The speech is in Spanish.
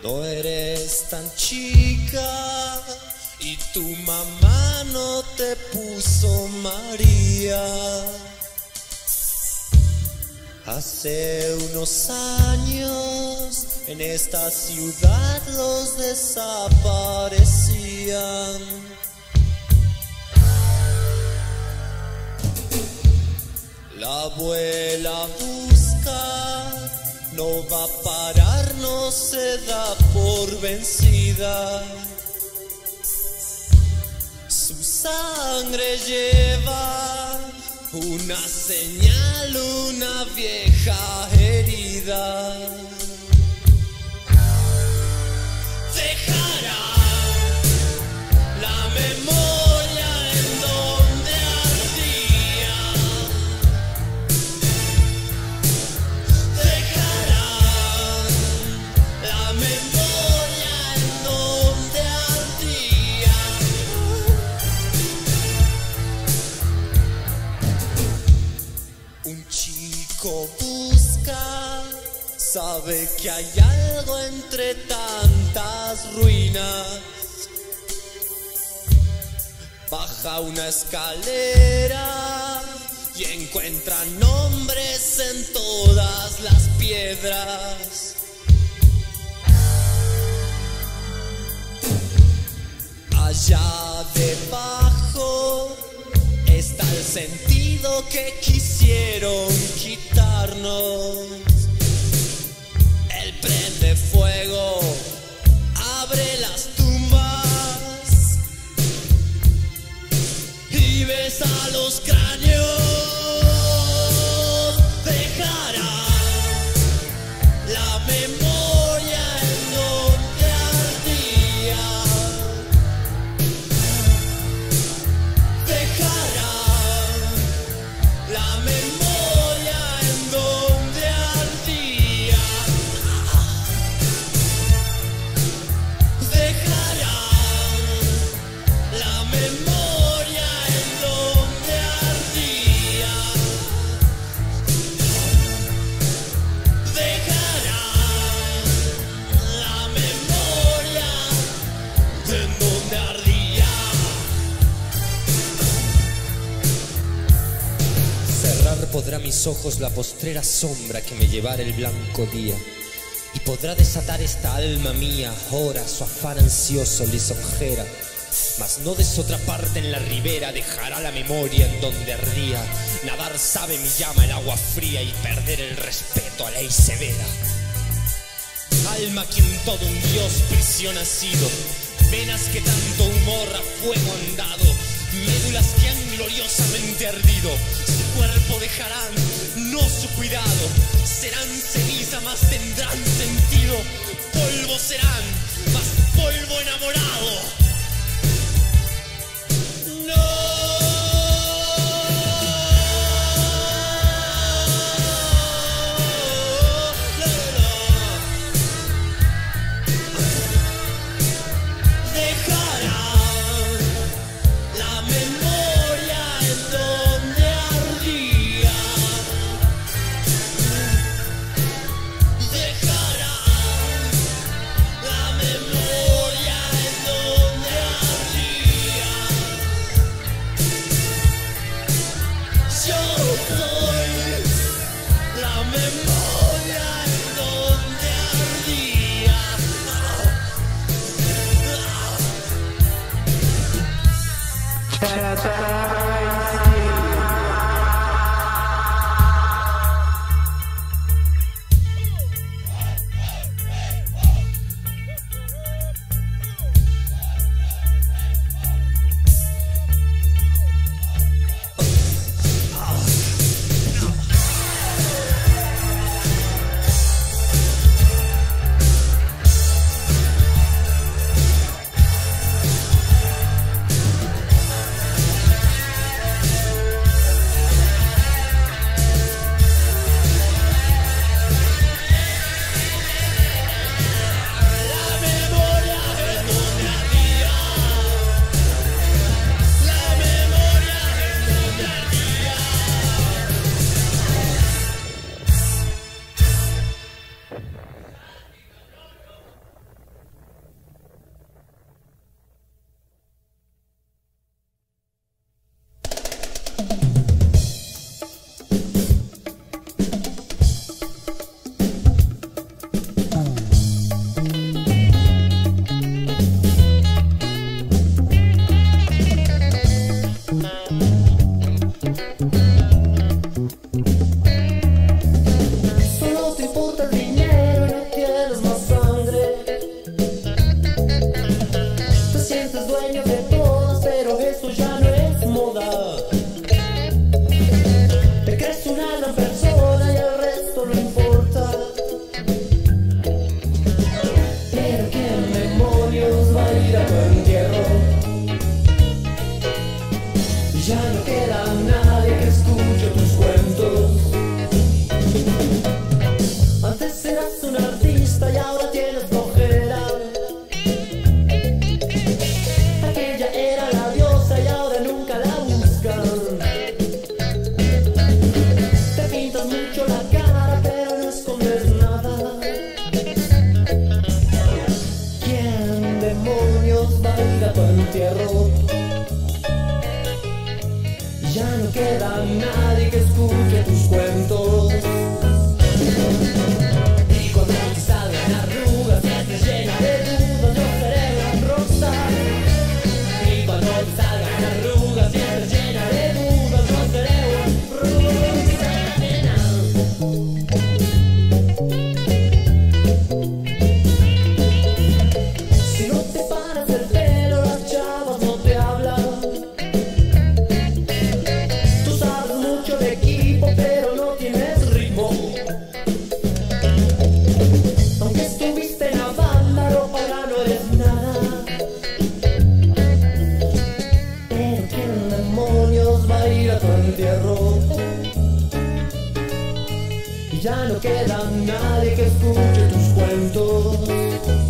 No eres tan chica y tu mamá no te puso María. Hace unos años en esta ciudad los desaparecían. La abuela busca, no va a parar, no se da por vencida. Su sangre lleva una señal, una vieja herida. Dejará la memoria en donde ardía. Dejará la memoria en donde ardía. Un chico busca, sabe que hay algo entre tantas ruinas. Baja una escalera y encuentra nombres en todas las piedras. Allá debajo está el sentido que quisieron quitarnos. Él prende fuego, abre las tumbas y besa los cráneos. Dejará la memoria en donde ardía. Dejará la memoria en donde ardía. Dejará la memoria en donde ardía. Dejará la memoria en donde ardía. Cerrar podrá mis ojos la postrera sombra que me llevara el blanco día, y podrá desatar esta alma mía ahora su afán ansioso lisonjera, mas no des otra parte en la ribera. Dejará la memoria en donde ardía. Nadar sabe mi llama el agua fría y perder el respeto a ley severa. Alma que en todo un dios prisión ha sido, venas que tanto humor a fuego han dado, médulas que han gloriosamente ardido. Su cuerpo dejarán, no su cuidado. Serán ceniza, mas tendrán sentido. Polvo serán, mas polvo enamorado. Deja Ya no queda nadie que escuche tus cuentos. Y cuando te salgan arrugas y estés llena de dudas, yo seré un rockstar. Y cuando te salgan arrugas y estés llena de dudas, yo seré un rockstar, nena. Si no te paras el pelo, las chavas no te hablan. Tú sabes mucho de equipo, pero no tienes ritmo. Aunque estuviste en la banda, no para no eres nada. Pero ¿quién demonios va a ir a tu entierro? Y ya no queda nadie que escuche tus cuentos.